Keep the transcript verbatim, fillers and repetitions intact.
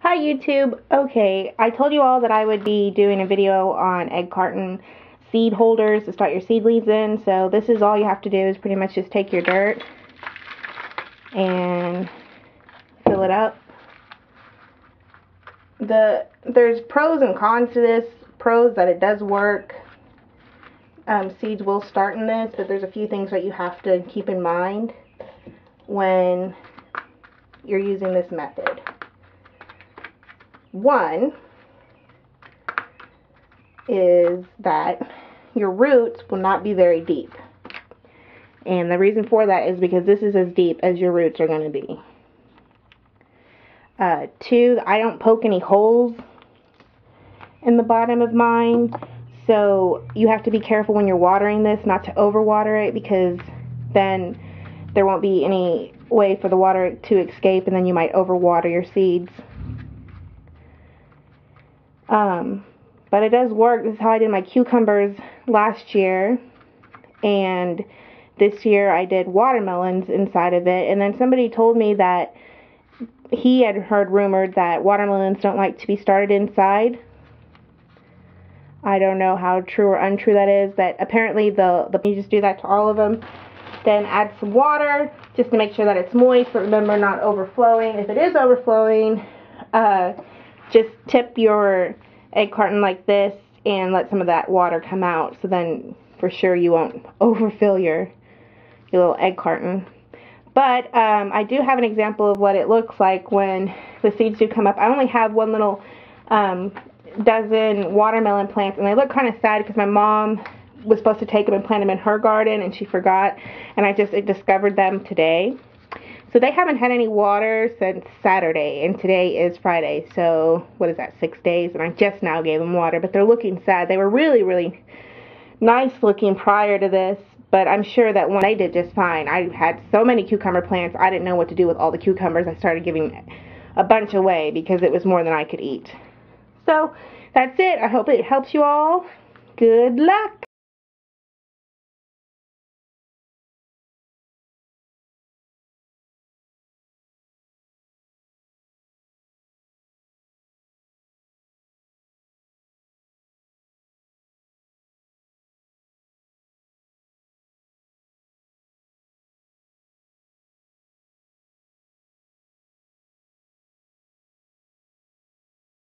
Hi YouTube. Okay, I told you all that I would be doing a video on egg carton seed holders to start your seedlings in. So this is all you have to do is pretty much just take your dirt and fill it up. The there's pros and cons to this. Pros that it does work. Um, seeds will start in this, but there's a few things that you have to keep in mind when you're using this method. One is that your roots will not be very deep. And the reason for that is because this is as deep as your roots are going to be. Uh, two, I don't poke any holes in the bottom of mine. So you have to be careful when you're watering this not to overwater it, because then there won't be any way for the water to escape and then you might overwater your seeds. Um, but it does work. This is how I did my cucumbers last year, and this year I did watermelons inside of it. And then somebody told me that he had heard rumored that watermelons don't like to be started inside. I don't know how true or untrue that is, but apparently the, the you just do that to all of them. Then add some water just to make sure that it's moist, but remember, not overflowing. If it is overflowing, uh, just tip your egg carton like this and let some of that water come out, so then for sure you won't overfill your, your little egg carton. But um, I do have an example of what it looks like when the seeds do come up. I only have one little um, dozen watermelon plants, and they look kind of sad because my mom was supposed to take them and plant them in her garden and she forgot, and I just discovered them today. So they haven't had any water since Saturday, and today is Friday, so what is that, six days, and I just now gave them water, but they're looking sad. They were really, really nice looking prior to this, but I'm sure that when they did just fine. I had so many cucumber plants, I didn't know what to do with all the cucumbers. I started giving a bunch away because it was more than I could eat. So that's it. I hope it helps you all. Good luck!